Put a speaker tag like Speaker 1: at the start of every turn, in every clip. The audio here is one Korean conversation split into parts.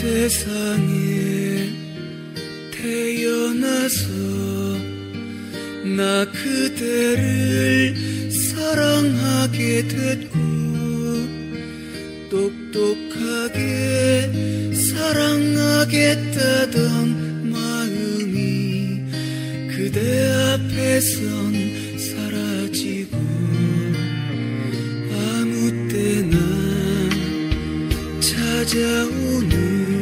Speaker 1: 세상에 태어나서 나 그대를 사랑하게 됐고 똑똑하게 사랑하겠다던 마음이 그대 앞에선 사라지고 아무 때나 찾아오는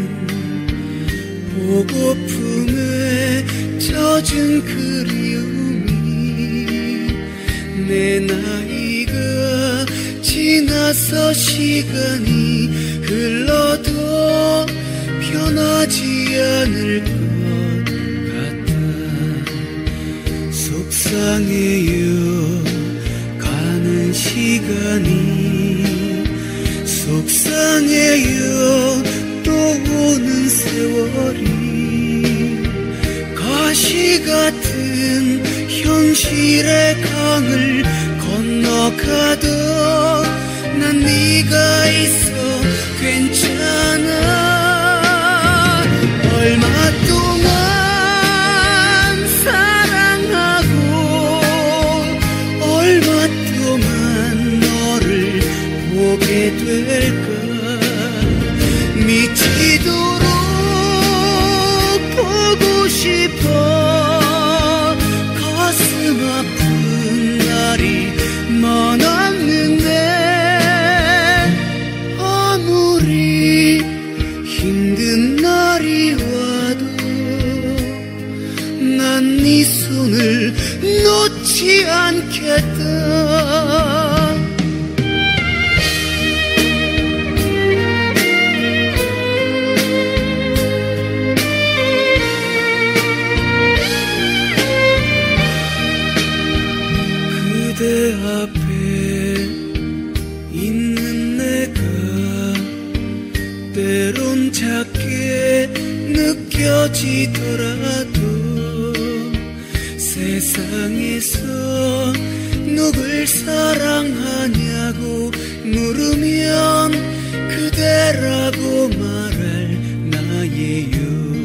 Speaker 1: 보고픔에 젖은 그리움이 내 나이가 지나서 시간이 흘러도 변하지 않을 것 같아. 속상해요 가는 시간이, 속상해요 또 오는 세월이. 가시 같은 현실의 강을 건너가도 난 네가 있어 괜찮아. 얼마 동안 사랑하고 얼마 동안 너를 보게 될까. 미치도록 보고 싶어. 가슴 아픈 날이 많았는데 아무리 힘든 날이 와도 난 네 손을 놓지 않겠다. 그대 앞에 있는 내가 때론 작게 느껴지더라도 세상에서 누굴 사랑하냐고 물으면 그대라고 말할 나예요.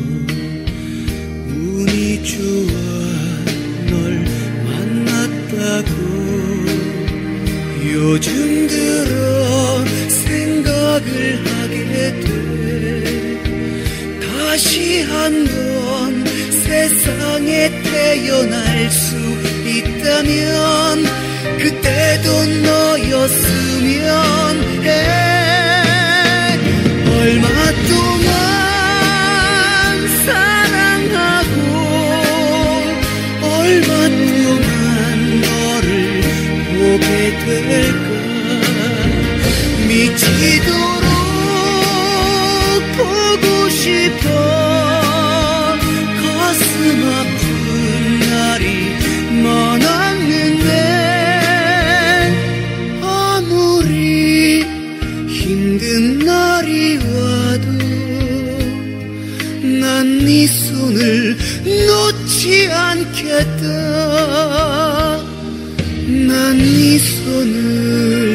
Speaker 1: 운이 좋아 널 만났다고 요즘 들어 생각을 하게 돼. 다시 한번 세상에 태어날 수 있다면 그때도 너였으면 해. 얼마 동안 사랑하고 얼마 동안 너를 보게 될까. 미치도록 보고 싶어. 가슴 아픈 날이 많았는데 아무리 힘든 날이 와도 난 네 손을 놓지 않겠다. 난 네 손을